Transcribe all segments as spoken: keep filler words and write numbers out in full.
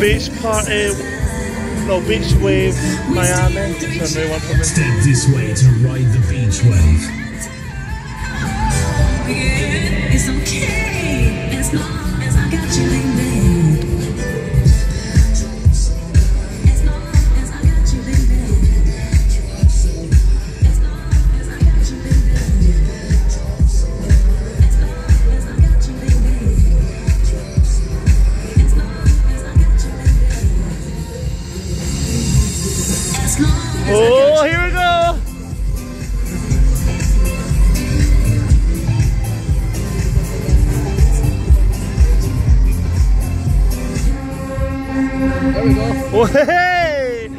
beach party, no, beach wave, Miami. It's a new one for me. Step this way to ride the beach wave. Yeah, it's okay as long as I got you, baby. As long as I got you, baby. As long as I got you, baby. As long as I got you, baby. As long as I got you, baby. As long as Oh, here we go. There we go. Oh, hey!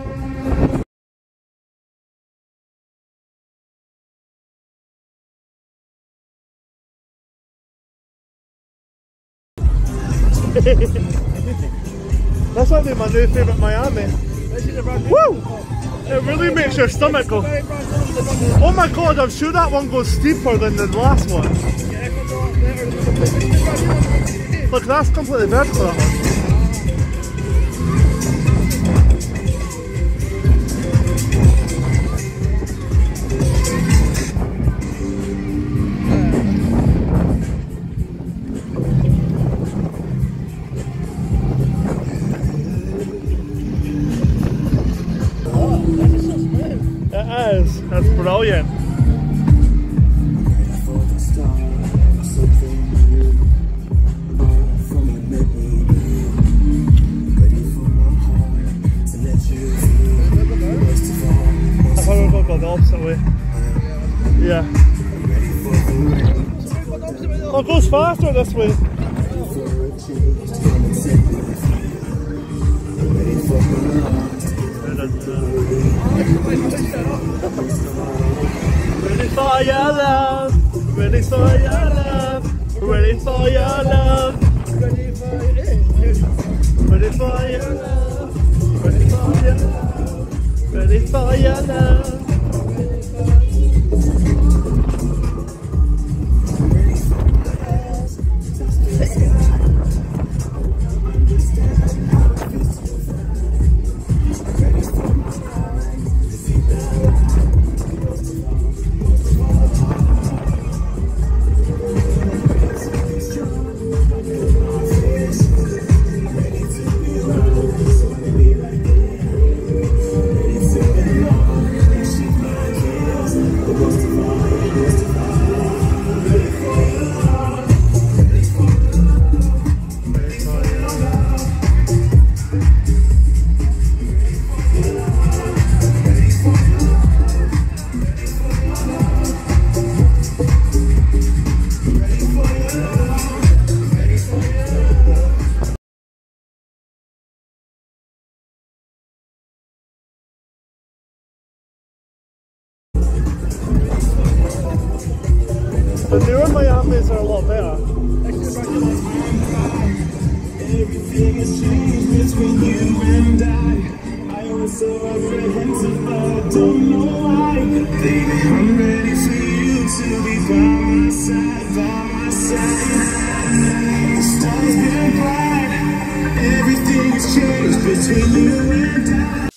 That's like my new favourite Miami. Woo! It really makes your stomach go. Oh my god, I'm sure that one goes steeper than the last one. Look, that's completely vertical, that one. It is. That's brilliant. I thought we were going to go the opposite way. Yeah. Oh, it goes faster this way. Ready for your love, ready for your love, ready for your love, ready for your love, ready for your love, ready for your love. The newer Miamis are a lot better. Everything has changed between you and I. I was so apprehensive, but I don't know why. Baby, I'm ready for you to be by my side, by my side. The stars get bright. Everything has changed between you and I.